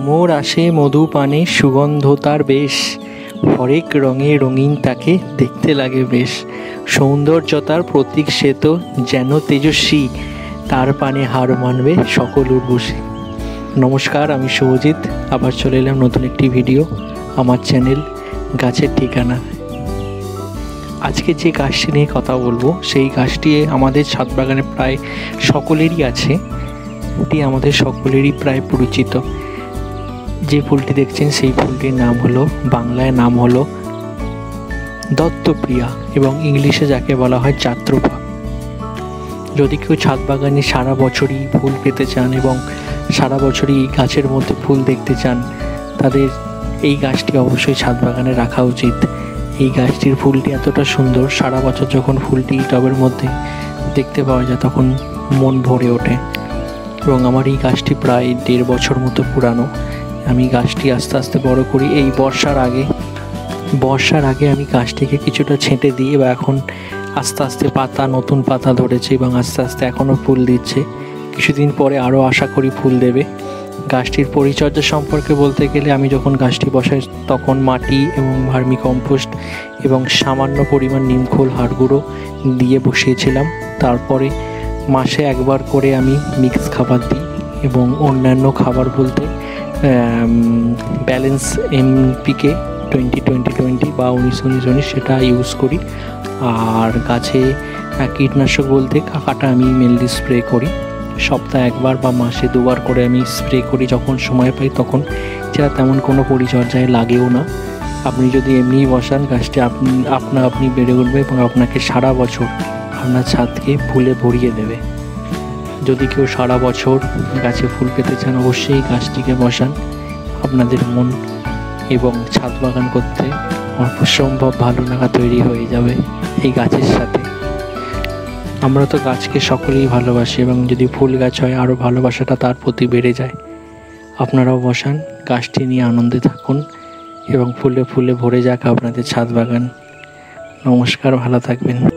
ভ্রমর আসে মধু পানে সুগন্ধ তার বেশ, হরেক রঙে রঙিন তাকে দেখতে লাগে বেশ। সৌন্দর্যতার প্রতীক সে তো যেন তেজস্বী, তার পানে হার মানবে সকল উর্বশী। নমস্কার, আমি শুভজিৎ, আবার চলে এলাম নতুন একটি ভিডিও আমার চ্যানেল গাছের ঠিকানা। আজকে যে গাছটি নিয়ে কথা বলবো সেই গাছটি আমাদের ছাদ বাগানে প্রায় সকলেরই আছে, এটি আমাদের সকলেরই প্রায় পরিচিত। যে ফুলটি দেখছেন সেই ফুলটির নাম হলো, বাংলায় নাম হলো দত্তপ্রিয়া এবং ইংলিশে যাকে বলা হয় জাত্রোফা। যদি কেউ ছাদ বাগানে সারা বছরই ফুল পেতে চান এবং সারা বছরই গাছের মধ্যে ফুল দেখতে চান, তাদের এই গাছটি অবশ্যই ছাদ বাগানে রাখা উচিত। এই গাছটির ফুলটি এতটা সুন্দর, সারা বছর যখন ফুলটি টবের মধ্যে দেখতে পাওয়া যায় তখন মন ভরে ওঠে। এবং আমার এই গাছটি প্রায় 1.5 বছর মতো পুরানো। আমি গাছটি আস্তে আস্তে বড় করি। এই বর্ষার আগে আমি গাছটিকে কিছুটা ছেঁটে দিই এবং এখন আস্তে আস্তে নতুন পাতা ধরেছে এবং আস্তে আস্তে এখনও ফুল দিচ্ছে। কিছুদিন পরে আরও আশা করি ফুল দেবে। গাছটির পরিচর্যা সম্পর্কে বলতে গেলে, আমি যখন গাছটি বসাই তখন মাটি এবং ভার্মি কম্পোস্ট এবং সামান্য পরিমাণ নিমখোল হাড় গুঁড়ো দিয়ে বসিয়েছিলাম। তারপরে মাসে একবার করে আমি মিক্স খাবার দিই এবং অন্যান্য খাবার বলতে ব্যালেন্স এমপিকে 20-20-20 বা 19-19-19 সেটা ইউজ করি। আর গাছে কীটনাশক বলতে কাকাটা আমি মেনলি স্প্রে করি। সপ্তাহে একবার বা মাসে 2বার করে আমি স্প্রে করি যখন সময় পাই তখন, যেটা তেমন কোনো পরিচর্যায় লাগেও না। আপনি যদি এমনিই বসান, গাছটি আপনি বেড়ে উঠবে এবং আপনাকে সারা বছর আপনার ছাদকে ফুলে ভরিয়ে দেবে। যদি কেউ সারা বছর গাছে ফুল পেতে চান, অবশ্যই গাছটিকে বসান। আপনাদের মন এবং ছাদ বাগান করতে অসম্ভব ভালো লাগা তৈরি হয়ে যাবে এই গাছের সাথে। আমরা তো গাছকে সকলেই ভালোবাসি এবং যদি ফুল গাছ হয় আরও ভালোবাসাটা তার প্রতি বেড়ে যায়। আপনারাও বসান, গাছটি নিয়ে আনন্দে থাকুন এবং ফুলে ফুলে ভরে যাক আপনাদের ছাদ বাগান। নমস্কার, ভালো থাকবেন।